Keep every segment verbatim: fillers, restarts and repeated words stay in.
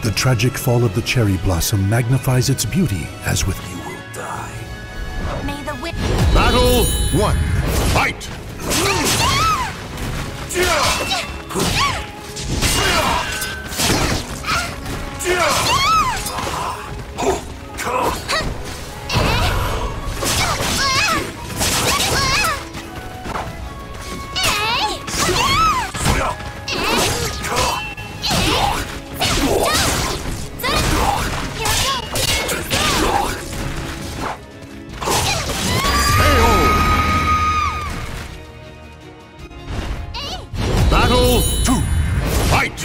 The tragic fall of the cherry blossom magnifies its beauty as with you will die. May the win. Battle one. Fight! Battle two. Fight!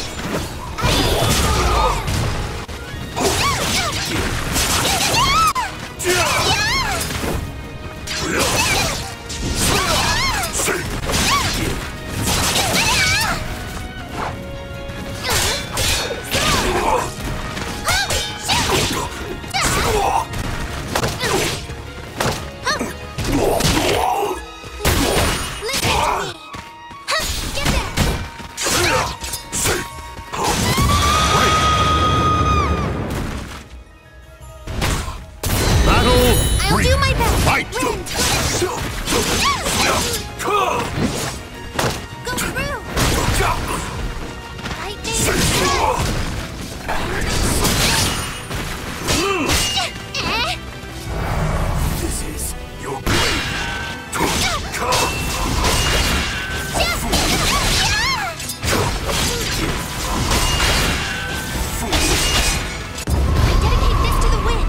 I'll do my best. Fight! Win. Go through. Lightning. This is your grave. I dedicate this to the wind.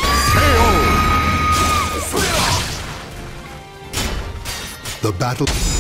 The battle...